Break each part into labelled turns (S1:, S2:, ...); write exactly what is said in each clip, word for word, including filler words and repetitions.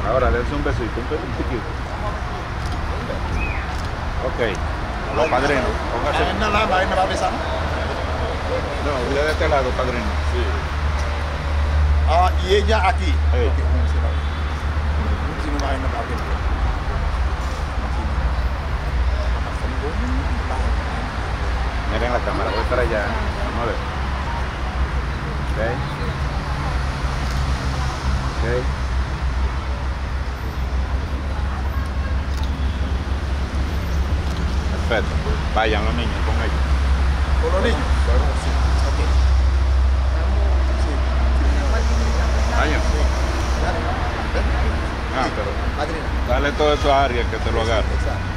S1: Ahora dense un besito, un besito chiquito. Ok. Los padrinos. Póngase.
S2: ¿En la lama ahí me va a besar?
S1: No, usted de este lado, padrino. Sí.
S2: Ah, y ella aquí.
S1: Hey.
S2: Okay. Si no va a ir, no va a ir.
S1: Miren la cámara, voy para allá. Vamos a ver. Ok. Ok. Perfecto. Vayan los niños con ellos.
S2: ¿Con los niños? Sí. Ok. Sí.
S1: Vayan.
S2: Dale.
S1: Ah,
S2: Sí.
S1: pero
S2: Madrina.
S1: dale todo eso a Ariel que te lo agarre.
S2: Exacto.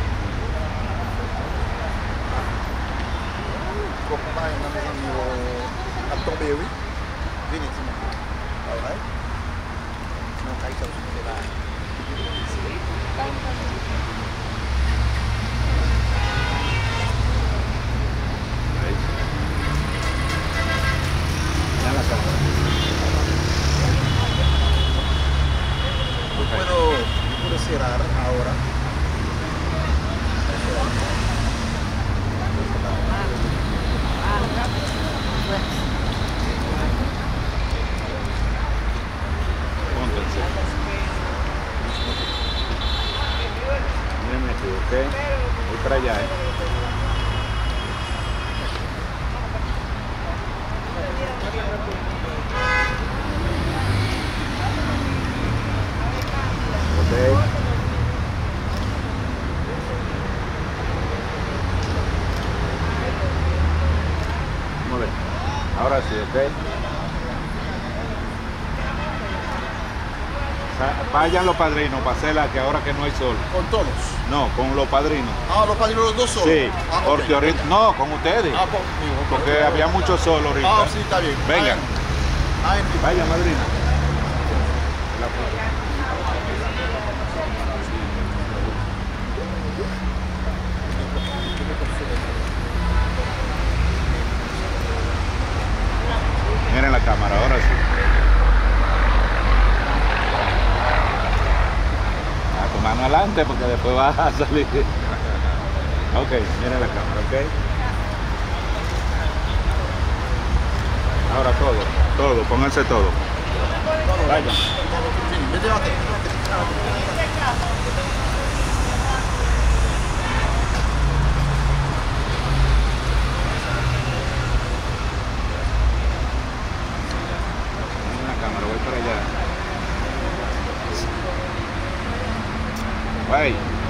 S2: Kung kumain namin yung Atong Berry, vinit mo. Alright? No, kahit sa usunod nila.
S1: Ahí. Ya la cámara.
S2: Yo puedo, yo puedo cerrar ahora.
S1: Pónganse. Miren aquí, ok. Voy para allá, eh. Ok. Vamos a ver. Ahora sí, ok. Vayan los padrinos para hacerla que ahora que no hay sol.
S2: Con todos.
S1: No, con los padrinos.
S2: Ah, los padrinos los dos solos.
S1: Sí,
S2: Ah,
S1: porque
S2: okay.
S1: ahorita, no, con ustedes.
S2: Ah, conmigo.
S1: Porque había mucho sol ahorita.
S2: Ah, sí, está bien.
S1: Vengan.
S2: Ah, en fin.
S1: Vayan, madrina. Miren la cámara, ahora sí. A tu mano adelante porque después vas a salir. Ok, miren la cámara, ok. Ahora todo, todo, pónganse todo. Vayan.
S2: Vete, vete, vete.
S1: Miren la cámara, voy para allá. Bye.